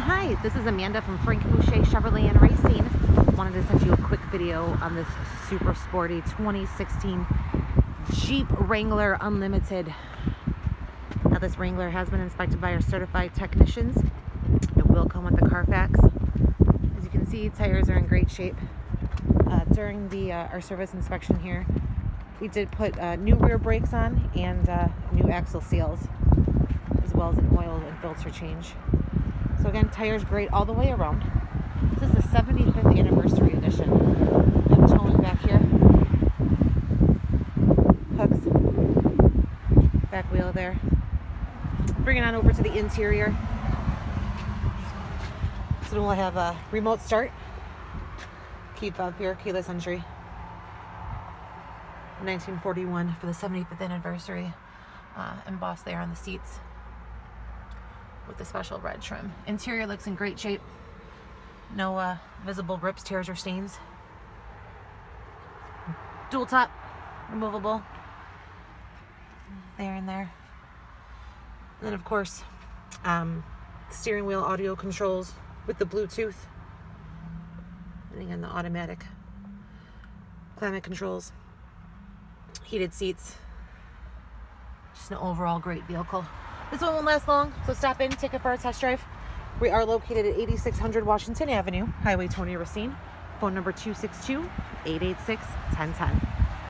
Hi, this is Amanda from Frank Boucher Chevrolet and Racing. Wanted to send you a quick video on this super sporty 2016 Jeep Wrangler Unlimited. Now this Wrangler has been inspected by our certified technicians. It will come with the Carfax. As you can see, tires are in great shape. During our service inspection here, we did put new rear brakes on and new axle seals, as well as an oil and filter change. So again, tires great all the way around. This is the 75th anniversary edition. I'm towing back here. Hooks. Back wheel there. Bringing on over to the interior. So we'll have a remote start. Key fob here, keyless entry. 1941 for the 75th anniversary. Embossed there on the seats with the special red trim. Interior looks in great shape. No visible rips, tears, or stains. Dual top, removable. There and there. And then of course, steering wheel audio controls with the Bluetooth. And again, the automatic climate controls. Heated seats. Just an overall great vehicle. This one won't last long, so stop in, take it for a test drive. We are located at 8600 Washington Avenue, Highway 20 Racine. Phone number 262-886-1010.